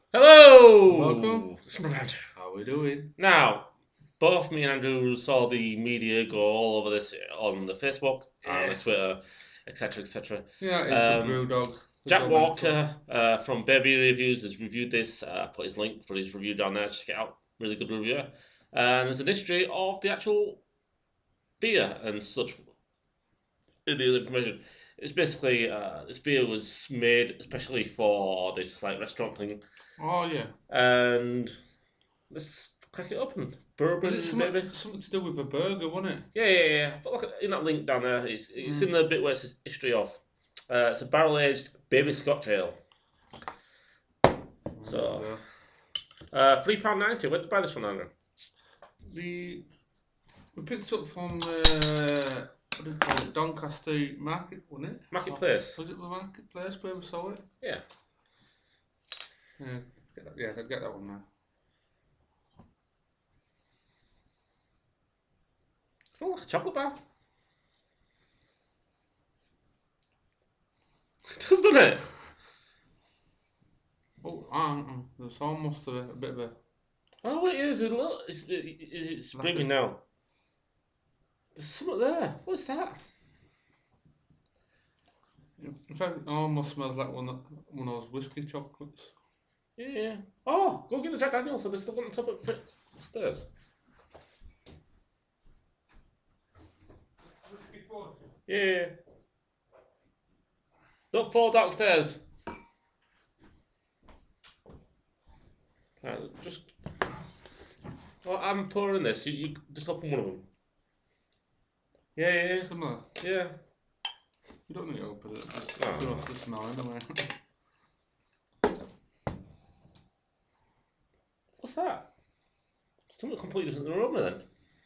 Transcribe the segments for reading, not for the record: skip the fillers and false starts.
Hello! Welcome. It's Brewed. How we doing? Now, both me and Andrew saw the media go all over this on the Facebook and the Twitter, etc., etc. Yeah, it's the Um, BrewDog. Jack Walker from Baby Reviews has reviewed this. Put his link for his review down there. Check it out. Really good review. And there's an history of the actual beer and such in the information. It's basically this beer was made especially for this like restaurant thing, Oh yeah. and let's crack it open. Bourbon, Was it maybe? something to do with a burger, wasn't it? Yeah. But look in that link down there. It's in the bit where it says history of. It's a barrel aged baby Scotch Ale. So, £3.90. Where did you buy this one, Andrew? We picked up from what do you call it? Doncaster Market, wasn't it? Marketplace. Was it the Marketplace where we saw it? Yeah. Get that one now. It smells like a chocolate bar. It does, doesn't it? Oh, there's almost a bit of a. Oh wait, it's a little. It's springing now. There's something there. What's that? In fact, it almost smells like one of those whiskey chocolates. Yeah. Oh, go get the Jack Daniels. So there's still one on top of the stairs. Whiskey fudge. Yeah. Don't fall downstairs. Right, just. Well, I'm pouring this. You just open one of them. Yeah. Similar. Yeah. You don't need to open it. Just Oh. go off the smell anyway. What's that? Something completely different aroma then.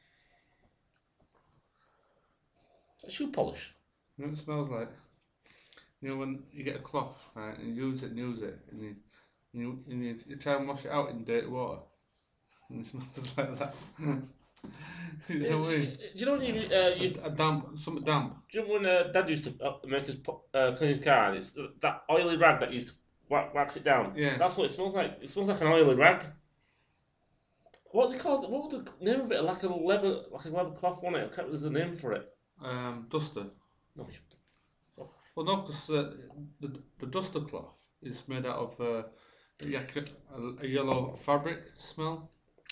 Is that shoe polish? You know what it smells like? You know when you get a cloth, right, and you use it, and you try and wash it out in dirty water, and it smells like that. You know what I mean? Do you know when Something damp. do you know when Dad used to make us clean his car? And it's that oily rag that used to wax it down. Yeah. That's what it smells like. It smells like an oily rag. What's it called? What was the name of it? Like a leather cloth, wasn't it? I can't remember. There's a name for it. Duster. No. Well, no, because the duster cloth is made out of a yellow fabric smell.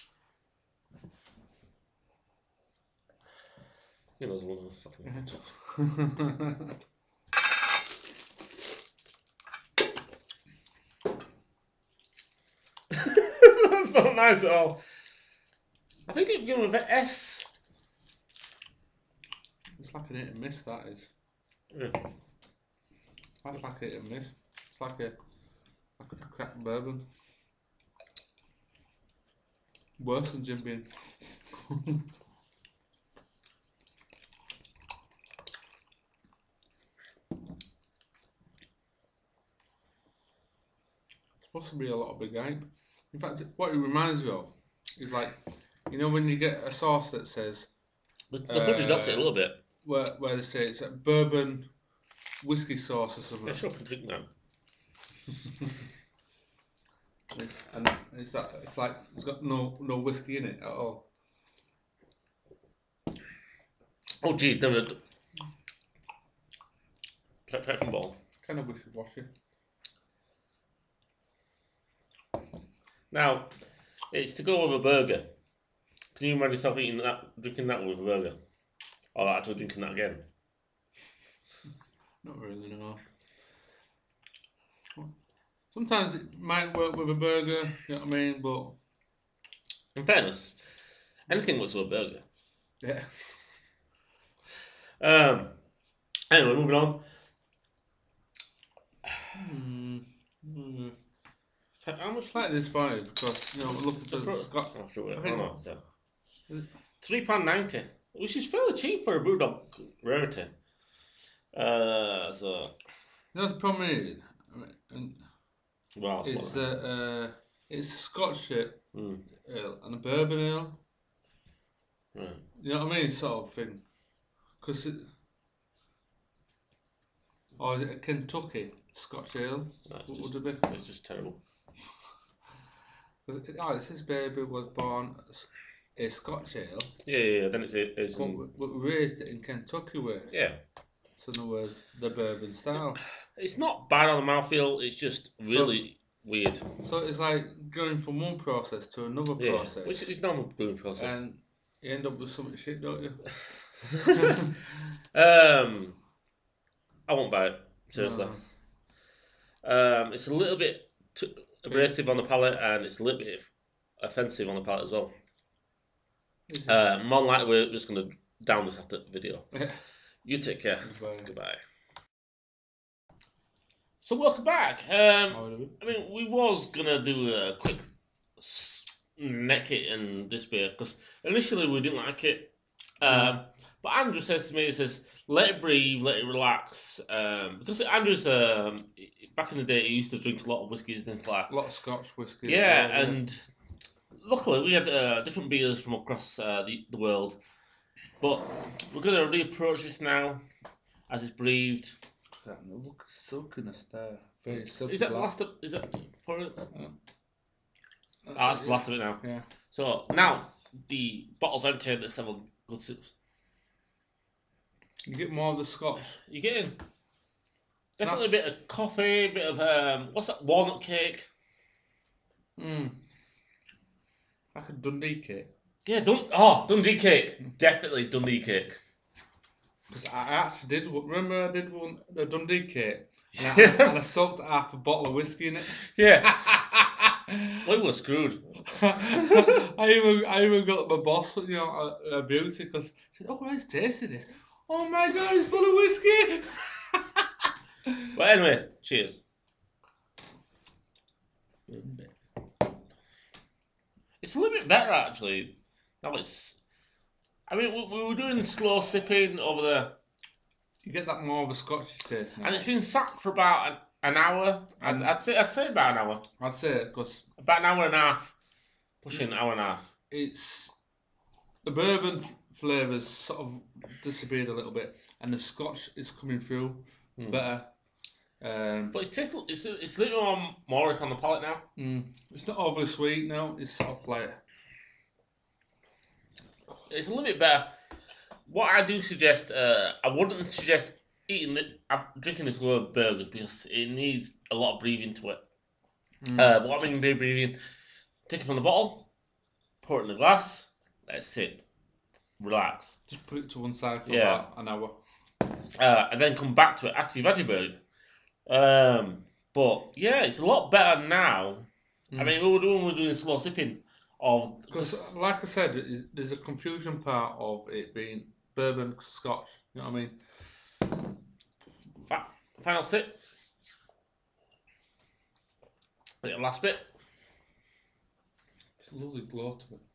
He knows one of those fucking. That's not nice at all. I think it's going with an S. It's like an hit and miss, that is. Yeah. That's like a hit and miss. It's like a cracked bourbon. Worse than Jim Beam. It's supposed to be a lot of big hype. In fact, what it reminds me of is like, you know, when you get a sauce that says The hood is up to it a little bit. where they say it's a bourbon whiskey sauce or something. Yeah, sure, I can drink now. It's like it's got no whiskey in it at all. Oh, geez, never. Try from bottle. Kind of wishy-washy. Now, it's to go with a burger. Can you imagine yourself drinking that with a burger? Or actually drinking that again? Not really, no. Sometimes it might work with a burger, you know what I mean, but... In fairness, anything works with a burger. Yeah. Anyway, moving on. How much? Slightly disappointed because, you know, we're looking for Scotch. Oh, sure, I think- no, so. £3.90, which is fairly cheap for a BrewDog rarity. So. You know, the problem is, Well, it's a Scotch ale and a bourbon ale. Right. You know what I mean, sort of thing. Because or is it a Kentucky Scotch ale? No, it's What just, would it be? it's just terrible. Because Alex's baby was born a Scotch Ale. Yeah. Then it's but we raised it in Kentucky way. Yeah. So in other words, the bourbon style. It's not bad on the mouthfeel. It's just really weird. So it's like going from one process to another process. Which is normal brewing process. And you end up with something shit, don't you? I won't buy it, seriously. No. It's a little bit abrasive on the palate, and it's a little bit offensive on the palate as well. More than likely, we're just going to down this after the video. You take care. Goodbye. So welcome back. I mean, we was going to do a quick neck it in this beer, because initially we didn't like it. But Andrew says to me, he says, let it breathe, let it relax. Because Andrew's, back in the day, he used to drink a lot of whiskies and things like that. A lot of Scotch whiskey. Yeah, and luckily we had different beers from across the world. But we're going to reapproach this now as it's breathed. Look, silkiness there. Very silky. Is that the last of, is that for it? That's the last of it now. Yeah. So now the bottle's empty. Let's have a good sip. You get more of the Scotch. You're getting definitely a bit of coffee, a bit of what's that, walnut cake? Like a Dundee cake. Yeah, Dundee cake. Definitely Dundee cake. Because I actually did. Remember, I did one the Dundee cake, and I soaked half a bottle of whiskey in it. Yeah. We were screwed. I even got my boss, you know, a beauty, because he said, "Oh, let's taste this." Oh my God, it's full of whiskey. But anyway, cheers. It's a little bit better actually. Now it's. I mean, we were doing slow sipping over there. You get that more of a Scotchy taste now. And it's been sat for about an hour. I'd say about an hour. I'd say it, because about an hour and a half, pushing an hour and a half. It's the bourbon flavours sort of disappeared a little bit, and the Scotch is coming through better. But it's a little more on the palate now. It's not overly sweet now. It's sort of like. It's a little bit better. What I do suggest, I wouldn't suggest drinking this word burger, because it needs a lot of breathing to it. What I mean by breathing, take it from the bottle, pour it in the glass, let it sit, relax. Just put it to one side for about an hour. And then come back to it after you've had your burger. But yeah, it's a lot better now. I mean, we were doing slow sipping. Because, like I said, there's a confusion part of it being bourbon Scotch. You know what I mean? Final sip. The last bit. It's a lovely glow to it.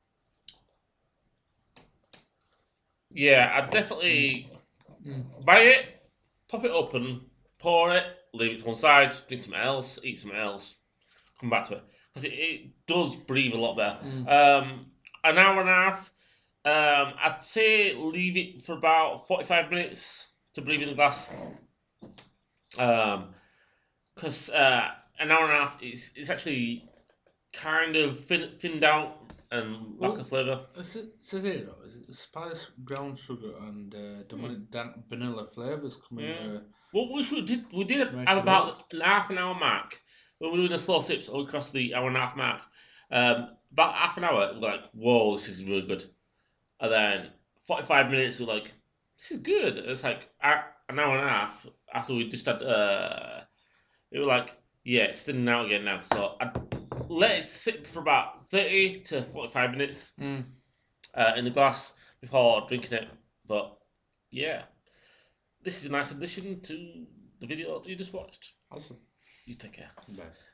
Yeah, I'd definitely buy it, pop it open, pour it, leave it to one side, drink something else, eat something else, come back to it. Because it does breathe a lot better. An hour and a half, I'd say leave it for about 45 minutes to breathe in the glass. Because an hour and a half, it's actually kind of thinned out and lack of flavour. It says here though, is it spice, brown sugar, and vanilla flavours coming. Well, we did have about half an hour mark. When we were doing the slow sips all across the hour and a half mark, about half an hour, we were like, whoa, this is really good. And then 45 minutes, we were like, this is good. And it's like an hour and a half after we just had, it was like, yeah, it's thinning out again now. So I'd let it sit for about 30 to 45 minutes in the glass before drinking it. But yeah, this is a nice addition to the video that you just watched. Awesome. You take care. Bye.